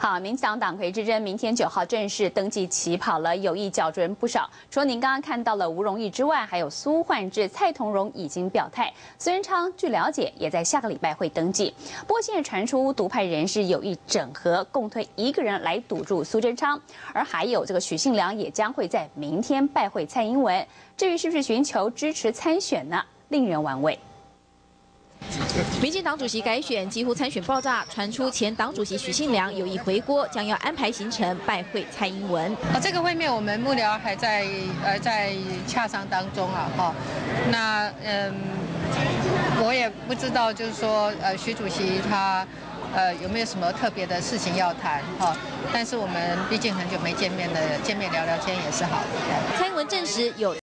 好，民进党党魁之争明天9号正式登记起跑了，有意角逐人不少。除了您刚刚看到了吴荣义之外，还有苏焕智、蔡同荣已经表态。孙元昌据了解也在下个礼拜会登记。不过现在传出独派人士有意整合，共推一个人来堵住苏贞昌，而还有这个许信良也将会在明天拜会蔡英文。至于是不是寻求支持参选呢？令人玩味。 民进党主席改选几乎参选爆炸，传出前党主席许信良有意回锅，将要安排行程拜会蔡英文。 这个会面我们幕僚还在洽商当中啊，那我也不知道，就是说许主席他有没有什么特别的事情要谈但是我们毕竟很久没见面了，见面聊聊天也是好的。 蔡英文证实有。